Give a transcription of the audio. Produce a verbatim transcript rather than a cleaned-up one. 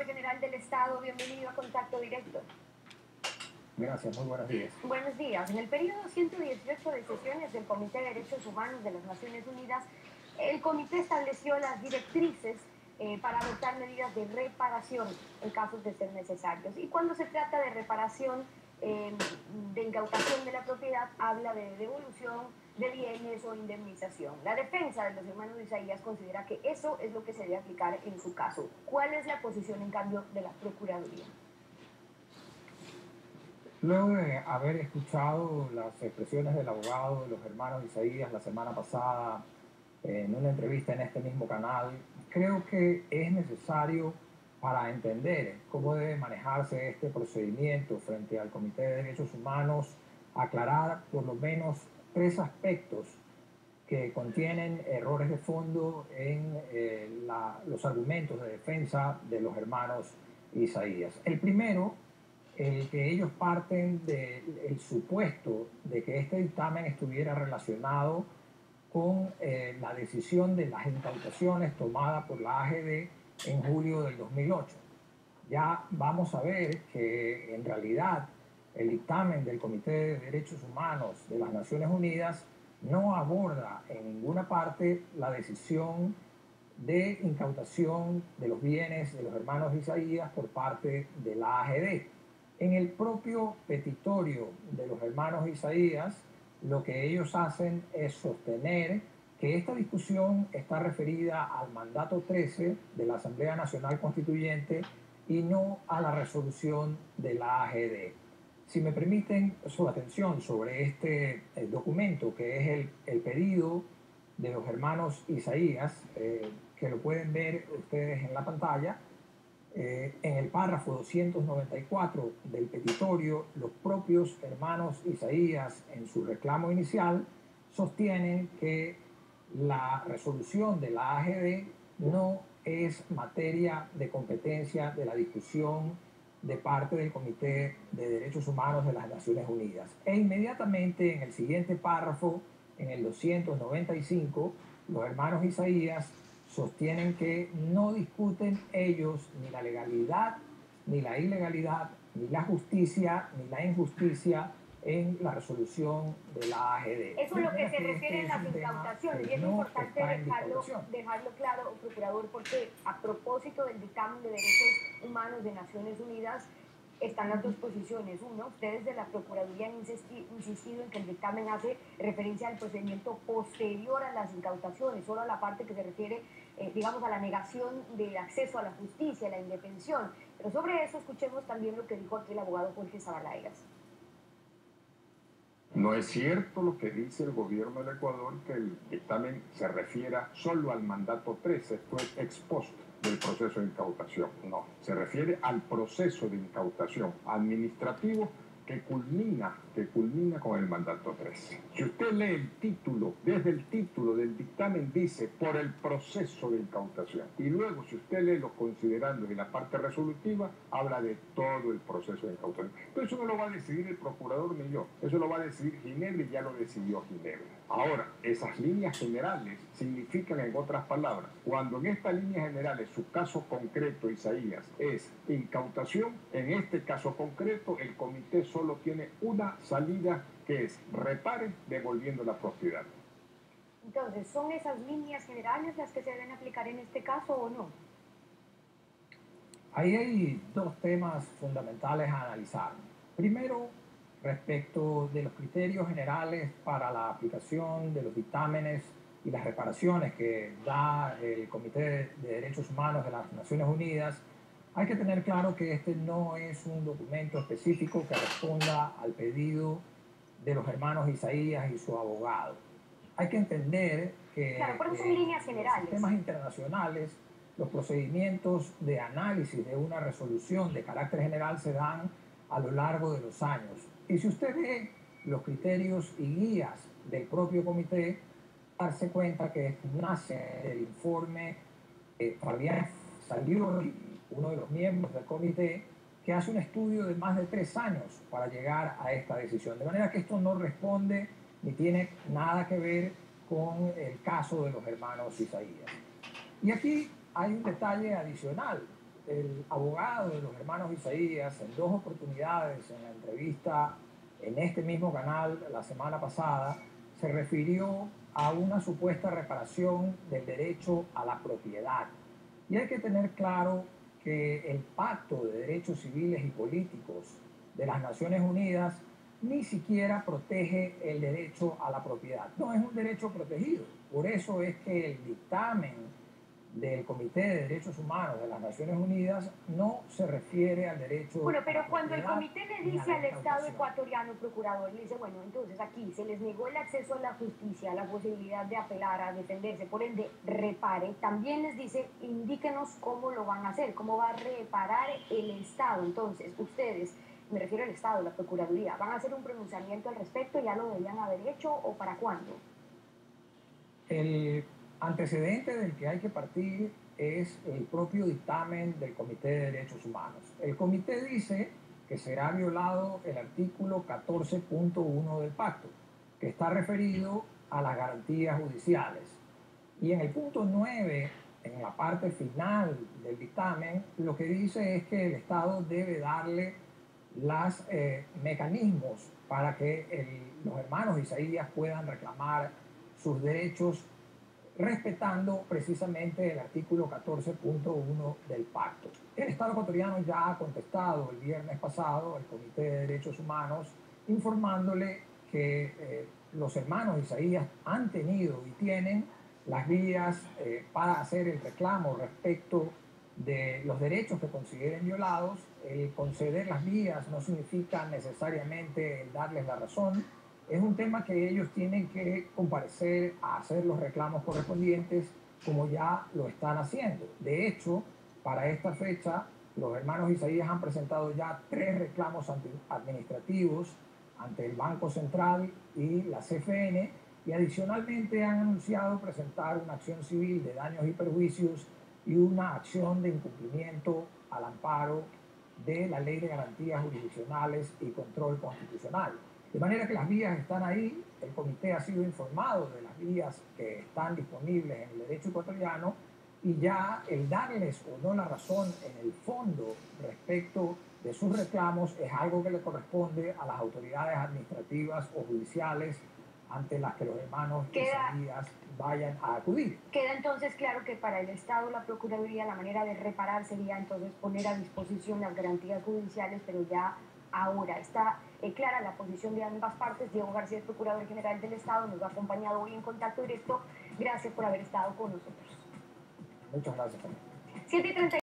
General del Estado, bienvenido a Contacto Directo. Gracias, muy buenos días. Buenos días. En el periodo ciento dieciocho de sesiones del Comité de Derechos Humanos de las Naciones Unidas, el comité estableció las directrices eh, para adoptar medidas de reparación en casos de ser necesarios. Y cuando se trata de reparación, eh, de incautación de la propiedad, habla de devolución de bienes o indemnización. La defensa de los hermanos Isaías considera que eso es lo que se debe aplicar en su caso. ¿Cuál es la posición, en cambio, de la Procuraduría? Luego de haber escuchado las expresiones del abogado de los hermanos Isaías la semana pasada en una entrevista en este mismo canal, creo que es necesario, para entender cómo debe manejarse este procedimiento frente al Comité de Derechos Humanos, aclarar por lo menos tres aspectos que contienen errores de fondo en eh, la, los argumentos de defensa de los hermanos Isaías. El primero, el que ellos parten del supuesto de que este dictamen estuviera relacionado con eh, la decisión de las incautaciones tomada por la A G D en julio del dos mil ocho. Ya vamos a ver que en realidad el dictamen del Comité de Derechos Humanos de las Naciones Unidas no aborda en ninguna parte la decisión de incautación de los bienes de los hermanos Isaías por parte de la A G D. En el propio petitorio de los hermanos Isaías, lo que ellos hacen es sostener que esta discusión está referida al mandato trece de la Asamblea Nacional Constituyente y no a la resolución de la A G D. Si me permiten su atención sobre este eh, documento, que es el, el pedido de los hermanos Isaías, eh, que lo pueden ver ustedes en la pantalla, eh, en el párrafo doscientos noventa y cuatro del petitorio, los propios hermanos Isaías, en su reclamo inicial, sostienen que la resolución de la A G D no es materia de competencia de la discusión de parte del Comité de Derechos Humanos de las Naciones Unidas. E inmediatamente en el siguiente párrafo, en el doscientos noventa y cinco, los hermanos Isaías sostienen que no discuten ellos ni la legalidad, ni la ilegalidad, ni la justicia, ni la injusticia en la resolución de la A G D. Eso es lo que se refiere a las incautaciones, y es importante dejarlo, dejarlo claro, procurador, porque a propósito del dictamen de derechos humanos de Naciones Unidas, están las dos posiciones. Uno, ustedes de la Procuraduría han insistido en que el dictamen hace referencia al procedimiento posterior a las incautaciones, solo a la parte que se refiere, eh, digamos, a la negación de acceso a la justicia, a la indefensión. Pero sobre eso escuchemos también lo que dijo aquí el abogado Jorge Zabalaigas. No es cierto lo que dice el gobierno del Ecuador, que el dictamen se refiera solo al mandato trece, esto es ex post del proceso de incautación. No, se refiere al proceso de incautación administrativo que culmina, que culmina con el mandato trece. Si usted lee el título, desde el título del dictamen dice por el proceso de incautación. Y luego, si usted lee los considerandos y la parte resolutiva, habla de todo el proceso de incautación. Pero eso no lo va a decidir el procurador ni yo. Eso lo va a decidir Ginebra y ya lo decidió Ginebra. Ahora, esas líneas generales significan, en otras palabras, cuando en estas líneas generales su caso concreto, Isaías, es incautación, en este caso concreto el comité solo tiene una salida, que es repare devolviendo la propiedad. Entonces, ¿son esas líneas generales las que se deben aplicar en este caso o no? Ahí hay dos temas fundamentales a analizar. Primero, respecto de los criterios generales para la aplicación de los dictámenes y las reparaciones que da el Comité de Derechos Humanos de las Naciones Unidas, hay que tener claro que este no es un documento específico que responda al pedido de los hermanos Isaías y su abogado. Hay que entender que claro, por eso son líneas generales. En los sistemas internacionales, los procedimientos de análisis de una resolución de carácter general se dan a lo largo de los años. Y si usted ve los criterios y guías del propio comité, darse cuenta que esto nace del informe de Fabián Saliori, uno de los miembros del comité, que hace un estudio de más de tres años para llegar a esta decisión. De manera que esto no responde ni tiene nada que ver con el caso de los hermanos Isaías. Y aquí hay un detalle adicional. el abogado de los hermanos Isaías, en dos oportunidades en la entrevista en este mismo canal la semana pasada, se refirió a una supuesta reparación del derecho a la propiedad. Y hay que tener claro que el Pacto de Derechos Civiles y Políticos de las Naciones Unidas ni siquiera protege el derecho a la propiedad. No es un derecho protegido. Por eso es que el dictamen del Comité de Derechos Humanos de las Naciones Unidas no se refiere al derecho. Bueno, pero cuando el comité le dice al Estado ecuatoriano, procurador, le dice, bueno, entonces aquí se les negó el acceso a la justicia, la posibilidad de apelar, a defenderse, por ende, repare, también les dice, indíquenos cómo lo van a hacer, cómo va a reparar el Estado. Entonces, ustedes, me refiero al Estado, la Procuraduría, ¿van a hacer un pronunciamiento al respecto? ¿Ya lo deberían haber hecho o para cuándo? El antecedente del que hay que partir es el propio dictamen del Comité de Derechos Humanos. El comité dice que será violado el artículo catorce punto uno del pacto, que está referido a las garantías judiciales. Y en el punto nueve, en la parte final del dictamen, lo que dice es que el Estado debe darle los eh, mecanismos para que el, los hermanos Isaías puedan reclamar sus derechos respetando precisamente el artículo catorce punto uno del pacto. El Estado ecuatoriano ya ha contestado el viernes pasado al Comité de Derechos Humanos informándole que eh, los hermanos Isaías han tenido y tienen las vías eh, para hacer el reclamo respecto de los derechos que consideren violados. El conceder las vías no significa necesariamente el darles la razón. Es un tema que ellos tienen que comparecer a hacer los reclamos correspondientes, como ya lo están haciendo. De hecho, para esta fecha, los hermanos Isaías han presentado ya tres reclamos administrativos ante el Banco Central y la C F N, y adicionalmente han anunciado presentar una acción civil de daños y perjuicios y una acción de incumplimiento al amparo de la Ley de Garantías Jurisdiccionales y Control Constitucional. De manera que las vías están ahí, el comité ha sido informado de las vías que están disponibles en el derecho ecuatoriano, y ya el darles o no la razón en el fondo respecto de sus reclamos es algo que le corresponde a las autoridades administrativas o judiciales ante las que los hermanos Isaías vayan a acudir. Queda entonces claro que para el Estado, la Procuraduría, la manera de reparar sería entonces poner a disposición las garantías judiciales, pero ya ahora está eh, clara la posición de ambas partes. Diego García, el Procurador General del Estado, nos ha acompañado hoy en Contacto Directo. Gracias por haber estado con nosotros. Muchas gracias. siete y treinta